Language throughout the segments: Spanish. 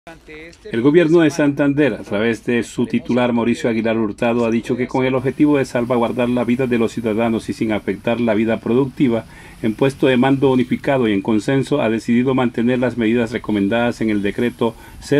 El gobierno de Santander, a través de su titular Mauricio Aguilar Hurtado, ha dicho que con el objetivo de salvaguardar la vida de los ciudadanos y sin afectar la vida productiva, en puesto de mando unificado y en consenso, ha decidido mantener las medidas recomendadas en el decreto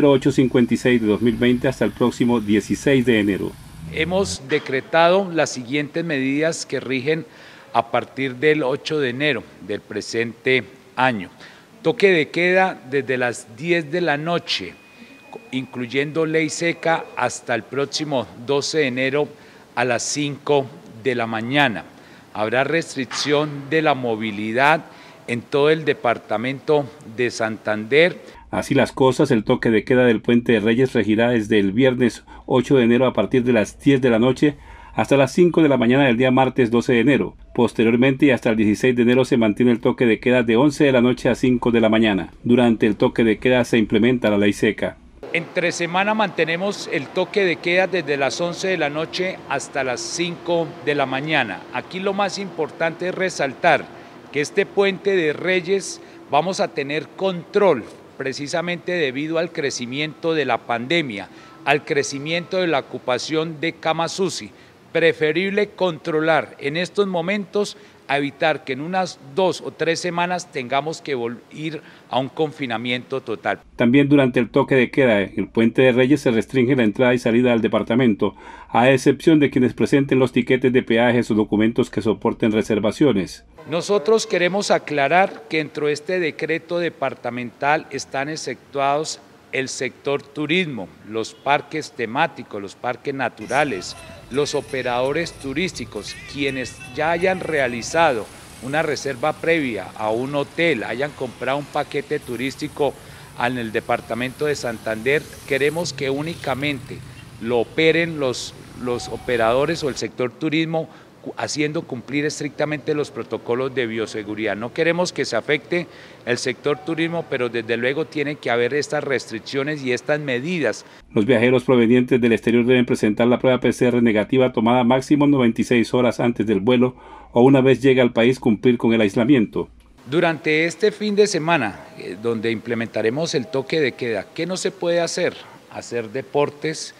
0856 de 2020 hasta el próximo 16 de enero. Hemos decretado las siguientes medidas que rigen a partir del 8 de enero del presente año. Toque de queda desde las 10 de la noche, incluyendo ley seca, hasta el próximo 12 de enero a las 5 de la mañana. Habrá restricción de la movilidad en todo el departamento de Santander. Así las cosas, el toque de queda del Puente de Reyes regirá desde el viernes 8 de enero a partir de las 10 de la noche hasta las 5 de la mañana del día martes 12 de enero. Posteriormente y hasta el 16 de enero se mantiene el toque de queda de 11 de la noche a 5 de la mañana. Durante el toque de queda se implementa la ley seca. Entre semana mantenemos el toque de queda desde las 11 de la noche hasta las 5 de la mañana. Aquí lo más importante es resaltar que este Puente de Reyes vamos a tener control precisamente debido al crecimiento de la pandemia, al crecimiento de la ocupación de camas UCI. Preferible controlar en estos momentos a evitar que en unas 2 o 3 semanas tengamos que ir a un confinamiento total. También durante el toque de queda, el Puente de Reyes se restringe la entrada y salida del departamento, a excepción de quienes presenten los tiquetes de peajes o documentos que soporten reservaciones. Nosotros queremos aclarar que dentro de este decreto departamental están exceptuados el sector turismo, los parques temáticos, los parques naturales, los operadores turísticos, quienes ya hayan realizado una reserva previa a un hotel, hayan comprado un paquete turístico en el departamento de Santander, queremos que únicamente lo operen los operadores o el sector turismo, haciendo cumplir estrictamente los protocolos de bioseguridad. No queremos que se afecte el sector turismo, pero desde luego tiene que haber estas restricciones y estas medidas. Los viajeros provenientes del exterior deben presentar la prueba PCR negativa tomada máximo 96 horas antes del vuelo o una vez llegue al país cumplir con el aislamiento. Durante este fin de semana, donde implementaremos el toque de queda, ¿qué no se puede hacer? Hacer deportes.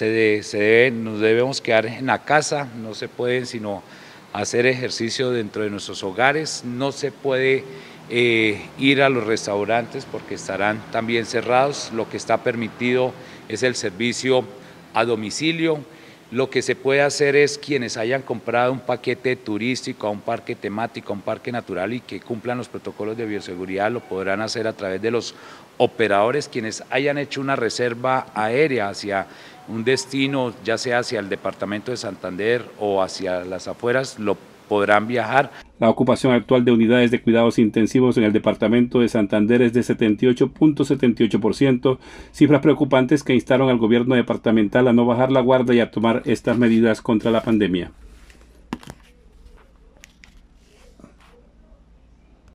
Nos debemos quedar en la casa, no se puede sino hacer ejercicio dentro de nuestros hogares, no se puede ir a los restaurantes porque estarán también cerrados, lo que está permitido es el servicio a domicilio. Lo que se puede hacer es quienes hayan comprado un paquete turístico, a un parque temático, a un parque natural y que cumplan los protocolos de bioseguridad, lo podrán hacer a través de los operadores. Quienes hayan hecho una reserva aérea hacia un destino, ya sea hacia el departamento de Santander o hacia las afueras, lo podrán viajar. La ocupación actual de unidades de cuidados intensivos en el departamento de Santander es de 78.78%, cifras preocupantes que instaron al gobierno departamental a no bajar la guardia y a tomar estas medidas contra la pandemia.